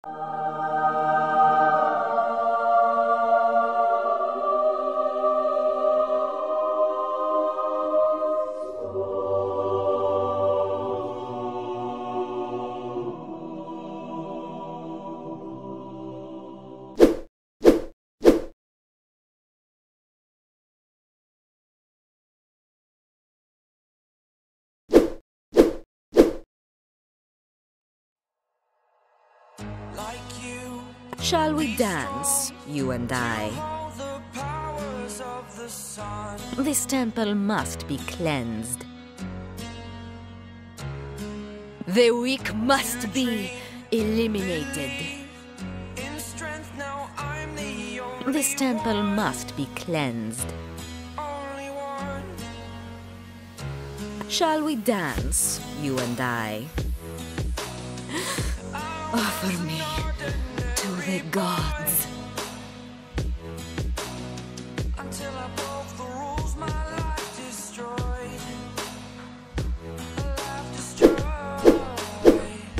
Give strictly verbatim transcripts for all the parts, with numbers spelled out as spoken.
Shall we dance, you and I? This temple must be cleansed. The weak must be eliminated. This temple must be cleansed. Shall we dance, you and I? Offer me to the gods. Until I broke the rules, my life destroyed. Life destroyed.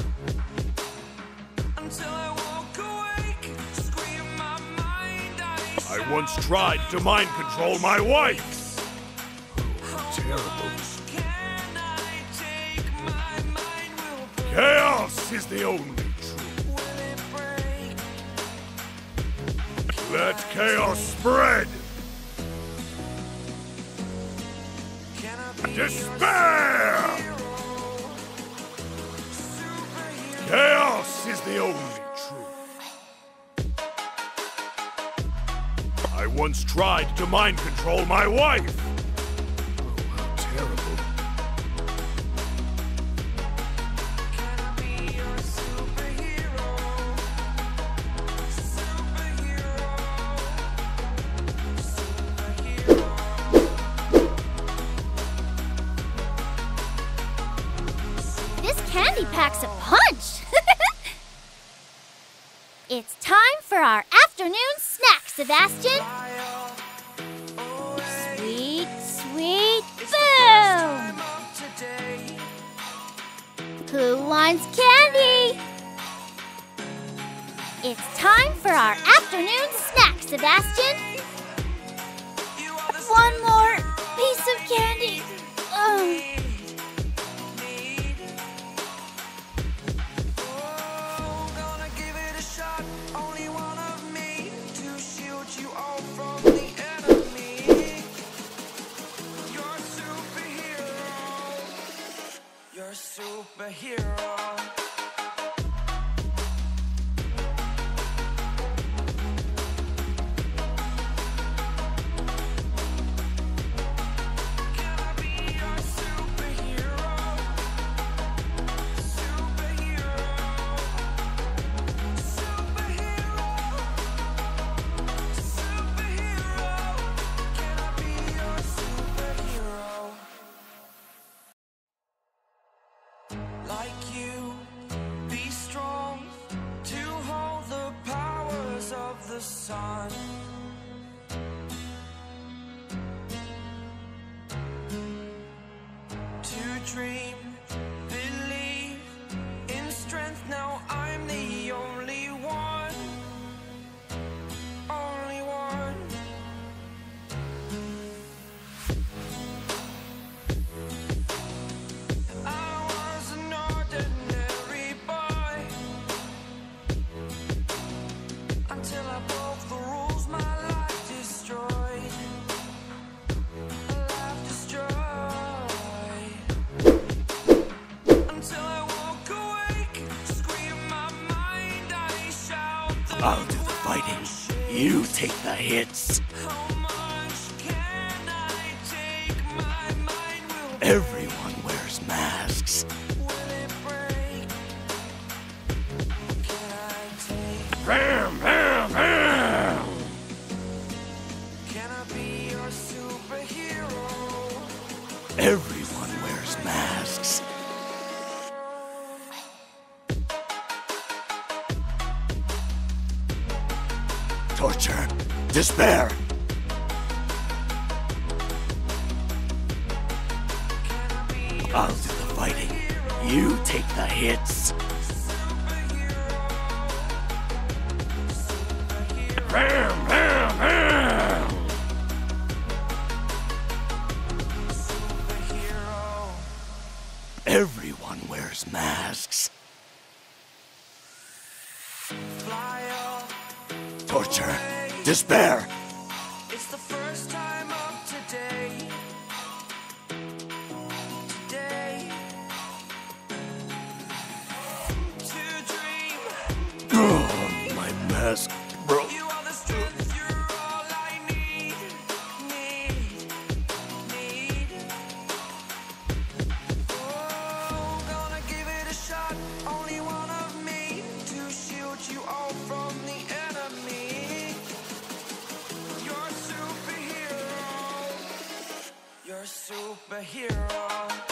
Until I woke awake, scream my mind. I, I once tried to mind control my wife. Oh, terrible. Chaos is the only truth. Let chaos spread. Despair! Chaos is the only truth. I once tried to mind control my wife. Oh, how terrible. Candy packs a punch! It's time for our afternoon snack, Sebastian! Sweet, sweet boom! Who wants candy? It's time for our afternoon snack, Sebastian! One more piece of candy! Ugh. Superhero. Like you, be strong to hold the powers of the sun. To dream, believe in strength. Now I'm the only one, only one. Until I broke the rules, my life destroyed. Life destroyed. Until I woke awake, scream my mind, I shout. I'll do the fighting. You take the hits. How much can I take? My mind will break. Everyone wears masks. Will it break? Can I take? Bam, bam, bam! Can I be your superhero? Everyone wears masks. Torture. Despair. I'll do the fighting. You take the hits. Superhero. Bam, bam, bam! Superhero. Everyone wears masks. Fly up. Torture, despair. It's the first time of today. Today. To dream. Ugh, my mask broke. You are the strength, you're all I need. Need. Need. Oh, gonna give it a shot. Only one of me to shield you all from the enemy. You're a superhero. You're a superhero.